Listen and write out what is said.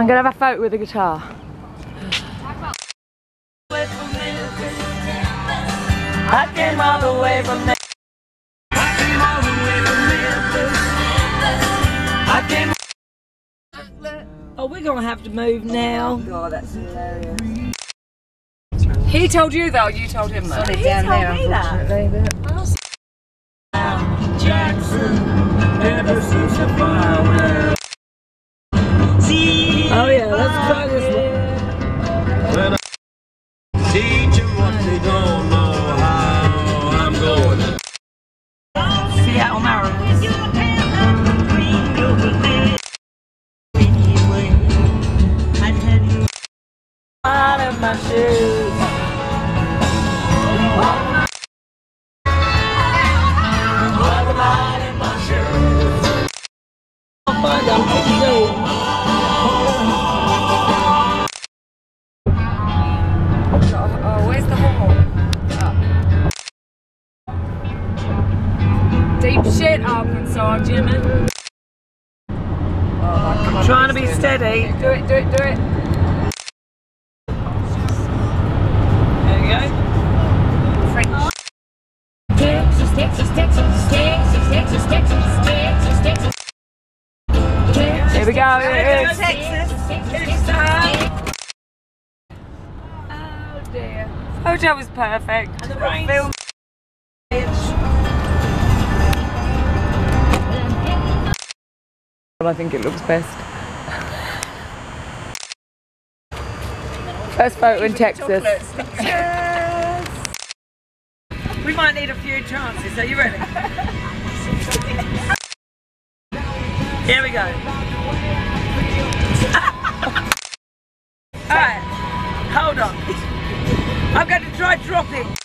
gonna have a photo with the guitar. I came all the way from Memphis. I came all the way from Memphis. Oh, we're gonna have to move now. God, that's hilarious. He told you that, or you told him that? He down there, unfortunately. Jackson, ever since the fire. Oh yeah, let's try this one. Teach them what they don't know how I'm going. Seattle Mariners. Out of my shoes. I'll find out what to do. Oh, where's the hole? Deep shit, Arkansas, Jimmy. I'm trying to be steady. Do it, do it, do it. There you go. French. Texas, Texas, Texas, Texas, Texas, Texas, Texas, Texas. Here we go. Texas. Oh dear. Photo was perfect. And the rain. Film. I think it looks best. First photo in Texas. We might need a few chances. Are you ready? Here we go. Alright, hold on. I'm going to try dropping.